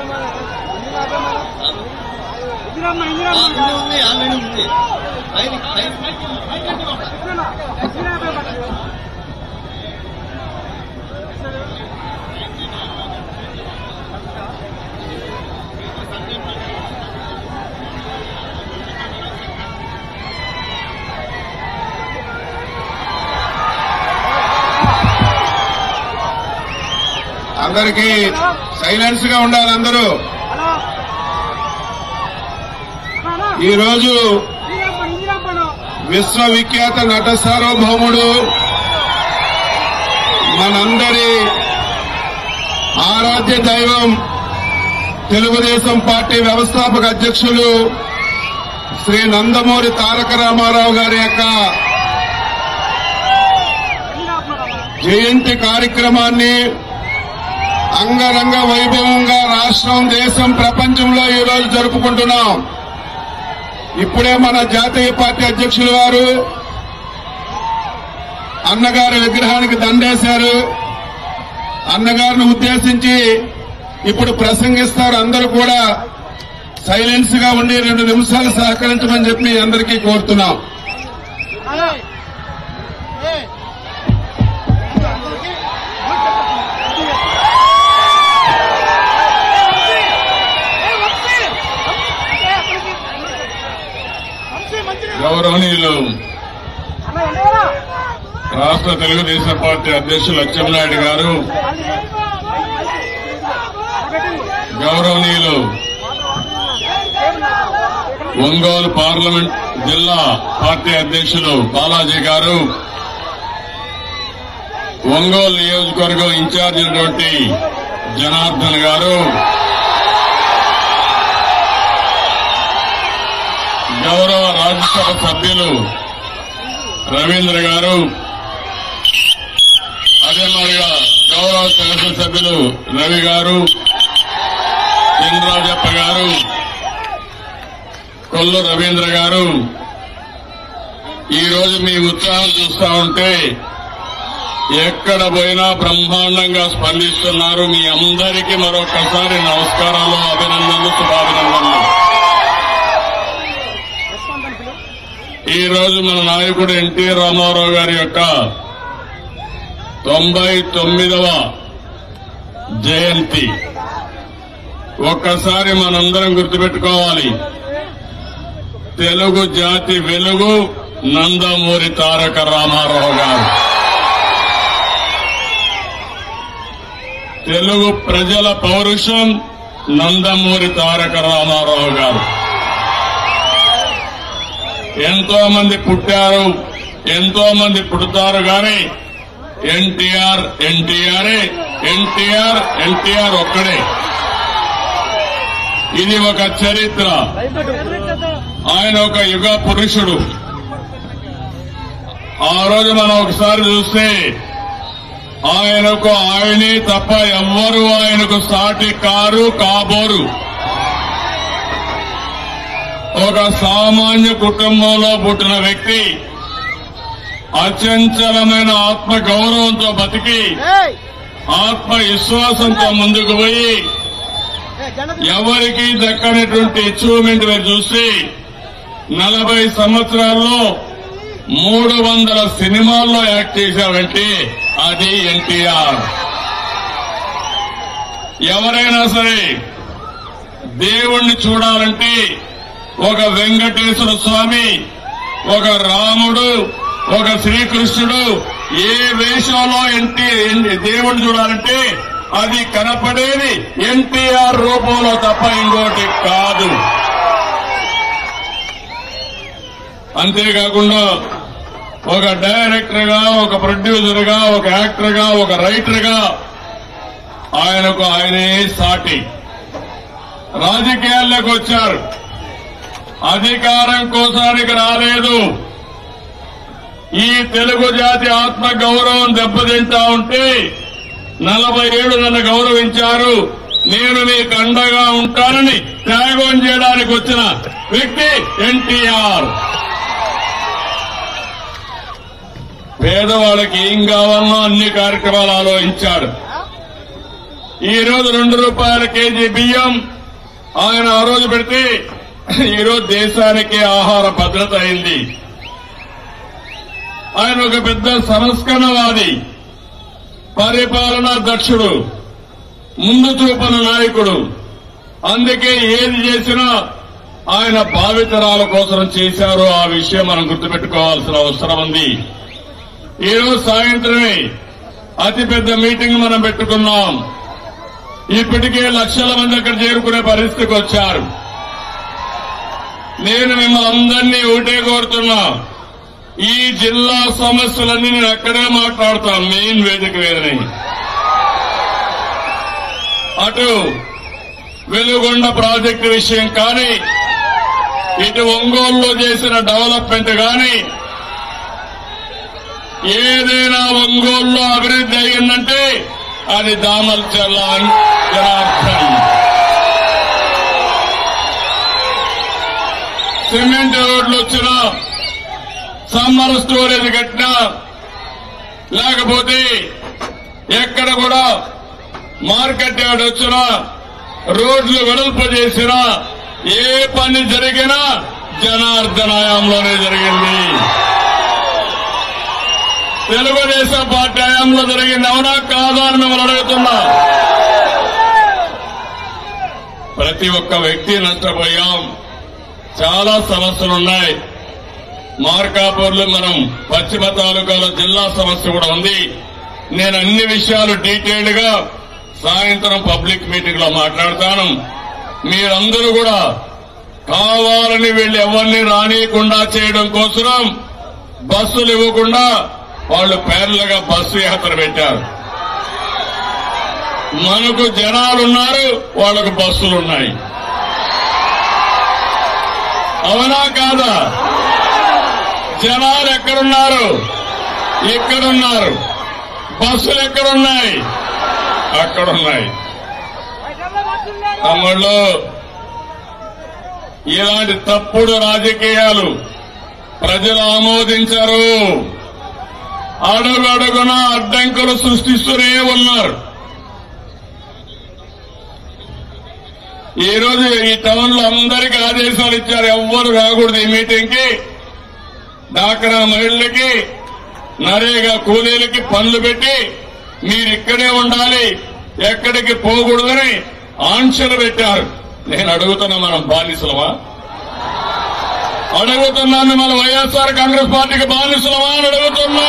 అందరికీ సైలెన్స్ గా ఉండాలి. అందరూ ఈరోజు విశ్వవిఖ్యాత నట సార్వభౌముడు మనందరి ఆరాధ్య దైవం తెలుగుదేశం పార్టీ వ్యవస్థాపక అధ్యక్షులు శ్రీ నందమూరి తారక రామారావు గారి యొక్క జయంతి కార్యక్రమాన్ని అంగరంగ వైభవంగా రాష్ట్రం, దేశం, ప్రపంచంలో ఈరోజు జరుపుకుంటున్నాం. ఇప్పుడే మన జాతీయ పార్టీ అధ్యక్షులు వారు అన్నగారి విగ్రహానికి దండేశారు. అన్నగారిని ఉద్దేశించి ఇప్పుడు ప్రసంగిస్తారు. అందరూ కూడా సైలెన్స్ గా ఉండి 2 నిమిషాలు సహకరించమని చెప్పి అందరికీ కోరుతున్నాం. గౌరవనీయులు రాష్ట్ర తెలుగుదేశం పార్టీ అధ్యక్షులు అచ్చెన్నాయుడు గారు, గౌరవనీయులు ఒంగోలు పార్లమెంట్ జిల్లా పార్టీ అధ్యక్షులు బాలాజీ గారు, ఒంగోలు నియోజకవర్గం ఇన్ఛార్జ్ అయినటువంటి జనార్దన్ గారు, గౌరవ రాజ్యసభ సభ్యులు రవీంద్ర గారు, అదే మాదిరిగా గౌరవ శాసనసభ్యులు రవి గారు, చినరాజప్ప గారు, కొల్లు రవీంద్ర గారు, ఈ రోజు మీ ఉత్సాహం చూస్తా ఉంటే ఎక్కడ పోయినా బ్రహ్మాండంగా స్పందిస్తున్నారు. మీ అందరికీ మరొకసారి నమస్కారాలు, అభినందనలు, శుభాభినందనలు. ఈ రోజు మన నాయకుడు ఎన్టీ రామారావు గారి యొక్క 99వ జయంతి. ఒక్కసారి మనందరం గుర్తుపెట్టుకోవాలి, తెలుగు జాతి వెలుగు నందమూరి తారక రామారావు గారు, తెలుగు ప్రజల పౌరుషం నందమూరి తారక రామారావు గారు. ఎంతో మంది పుట్టారు, ఎంతో మంది పుడతారు గాని ఎన్టీఆర్ ఎన్టీఆరే, ఎన్టీఆర్ ఎన్టీఆర్ ఒక్కడే. ఇది ఒక చరిత్ర. ఆయన ఒక యుగ పురుషుడు. ఆ రోజు మనం ఒకసారి చూస్తే ఆయనకు ఆయనే తప్ప ఎవ్వరూ ఆయనకు సాటి కారు, కాబోరు. ఒక సామాన్య కుటుంబంలో పుట్టిన వ్యక్తి అచంచలమైన ఆత్మ గౌరవంతో బతికి ఆత్మ విశ్వాసంతో ముందుకు పోయి ఎవరికి దక్కనటువంటి అచీవ్మెంట్ మీరు చూస్తే 40 సంవత్సరాల్లో 300 సినిమాల్లో యాక్ట్ చేశావంటే అది ఎన్టీఆర్. ఎవరైనా సరే దేవుణ్ణి చూడాలంటే ఒక వెంకటేశ్వర స్వామి, ఒక రాముడు, ఒక శ్రీకృష్ణుడు ఏ వేషంలో దేవుణ్ణి చూడాలంటే అది కనపడేది ఎన్టీఆర్ రూపంలో తప్ప ఇంకోటి కాదు. అంతేకాకుండా ఒక డైరెక్టర్ గా, ఒక ప్రొడ్యూసర్ గా, ఒక యాక్టర్ గా, ఒక రైటర్ గా ఆయనకు ఆయనే సాటి. రాజకీయాల్లోకి వచ్చారు, అధికారం కోసానికి రాలేదు. ఈ తెలుగు జాతి ఆత్మ గౌరవం దెబ్బతింటా ఉంటే 40 ఏళ్లు నన్ను గౌరవించారు, నేను మీకు అండగా ఉంటానని త్యాగం చేయడానికి వచ్చిన వ్యక్తి ఎన్టీఆర్. పేదవాళ్ళకి ఏం కావాలనో అన్ని కార్యక్రమాలు ఆలోచించాడు. ఈ రోజు ₹2 కేజీ బియ్యం ఆయన ఆ రోజు పెడితే ఈ రోజు దేశానికి ఆహార భద్రత అయింది. ఆయన ఒక పెద్ద సంస్కరణవాది, పరిపాలనా దక్షుడు, ముందు చూపన నాయకుడు. అందుకే ఏది చేసినా ఆయన భావితరాల కోసం చేశారో ఆ విషయం మనం గుర్తుపెట్టుకోవాల్సిన అవసరం ఉంది. ఈ రోజు సాయంత్రమే అతిపెద్ద మీటింగ్ మనం పెట్టుకున్నాం. ఇప్పటికే లక్షల మంది అక్కడ చేరుకునే పరిస్థితికి వచ్చారు. నేను మిమ్మల్ని అందరినీ ఒకటే కోరుతున్నా, ఈ జిల్లా సమస్యలన్నీ నేను అక్కడే మాట్లాడతాను, మెయిన్ వేదిక మీదనే. అటు వెలుగొండ ప్రాజెక్టు విషయం కానీ, ఇటు ఒంగోలులో చేసిన డెవలప్మెంట్ కానీ, ఏదైనా ఒంగోలులో అభివృద్ధి అయ్యిందంటే అది దామల్చర్ల జనార్దన్. సిమెంట్ రోడ్లు వచ్చినా, సమ్మర్ స్టోరేజ్ కట్టినా, లేకపోతే ఎక్కడ కూడా మార్కెట్ యార్డ్ వచ్చినా, రోడ్లు వెడల్పు చేసినా, ఏ పని జరిగినా జనార్దన్ హయాంలోనే జరిగింది. తెలుగుదేశం పార్టీ హయాంలో జరిగింది. అవునా కాదా అని మిమ్మల్ని అడుగుతున్నా. ప్రతి ఒక్క వ్యక్తి నష్టపోయాం. చాలా సమస్యలున్నాయి. మార్కాపూర్లో మనం పశ్చిమ తాలూకాలో జిల్లా సమస్య కూడా ఉంది. నేను అన్ని విషయాలు డీటెయిల్డ్ గా సాయంత్రం పబ్లిక్ మీటింగ్ లో మాట్లాడతాను. మీరందరూ కూడా కావాలని వీళ్ళు ఎవరిని రానియకుండా చేయడం కోసం బస్సులు ఇవ్వకుండా వాళ్ళు పేర్లుగా బస్సు యాత్ర పెట్టారు. మనకు జనాలున్నారు, వాళ్లకు బస్సులున్నాయి. అవునా కాదా? జనాలు ఎక్కడున్నారు? ఇక్కడున్నారు. బస్సులు ఎక్కడున్నాయి? అక్కడున్నాయి. తమ్ముళ్ళు, ఇలాంటి తప్పుడు రాజకీయాలు ప్రజలు ఆమోదించరు. అడుగడుగున అడ్డంకులు సృష్టిస్తూనే ఉన్నారు. ఈ రోజు ఈ టౌన్ లో అందరికీ ఆదేశాలు ఇచ్చారు, ఎవ్వరు రాకూడదు ఈ మీటింగ్ కి. డాక్రా మహిళలకి, నరేగా కూలీలకి పనులు పెట్టి మీరు ఇక్కడే ఉండాలి, ఎక్కడికి పోకూడదని ఆంక్షలు పెట్టారు. నేను అడుగుతున్నా, మనం బానిసలమా? అడుగుతున్నాను, మన వైఎస్ఆర్ కాంగ్రెస్ పార్టీకి బానిసలమా అని అడుగుతున్నా.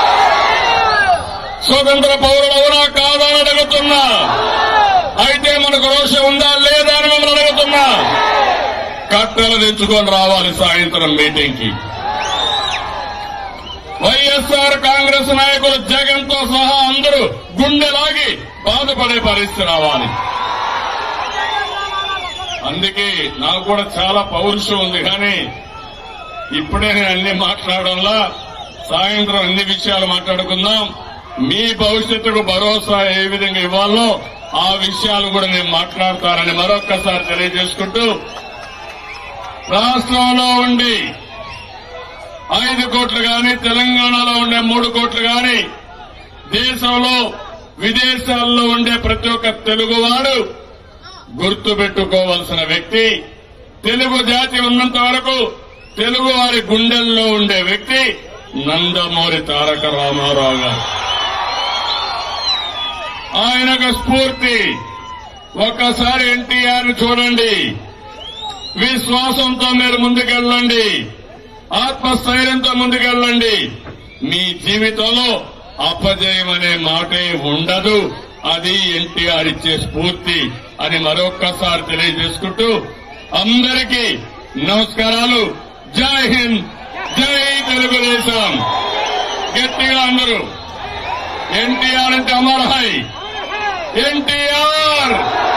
స్వతంత్ర పౌరులు అవునా కాదా అని అడుగుతున్నా. అయితే మనకు రోషం ఉందా లేదా అని మిమ్మల్ని అడుగుతున్నా. కట్టెలు తెచ్చుకొని రావాలి సాయంత్రం మీటింగ్ కి. వైఎస్ఆర్ కాంగ్రెస్ నాయకులు జగన్ తో సహా అందరూ గుండెలాగి బాధపడే పరిస్థితి రావాలి. అందుకే నాకు కూడా చాలా పౌరుషం ఉంది, కానీ ఇప్పుడే నేను అన్ని మాట్లాడడంలా సాయంత్రం అన్ని విషయాలు మాట్లాడుకుందాం. మీ భవిష్యత్తుకు భరోసా ఏ విధంగా ఇవ్వాలో ఆ విషయాలు కూడా నేను మాట్లాడతానని మరొక్కసారి తెలియజేసుకుంటూ, రాష్ట్రంలో ఉండి 5 కోట్లు గాని, తెలంగాణలో ఉండే 3 కోట్లు గాని, దేశంలో విదేశాల్లో ఉండే ప్రతి ఒక్క తెలుగువాడు గుర్తుపెట్టుకోవాల్సిన వ్యక్తి, తెలుగు జాతి ఉన్నంత వరకు తెలుగు వారి గుండెల్లో ఉండే వ్యక్తి నందమూరి తారక రామారావు గారు. ఆయనకు స్ఫూర్తి. ఒక్కసారి ఎన్టీఆర్ ను చూడండి. విశ్వాసంతో మీరు ముందుకెళ్ళండి, ఆత్మస్థైర్యంతో ముందుకెళ్ళండి. మీ జీవితంలో అపజయం అనే మాటే ఉండదు. అది ఎన్టీఆర్ ఇచ్చే స్ఫూర్తి అని మరొక్కసారి తెలియజేసుకుంటూ అందరికీ నమస్కారాలు. జై హింద్, జై తెలుగుదేశం. గట్టిగా అందరూ ఎన్టీఆర్ అంటే అమర్ హై. ఎన్టీఆర్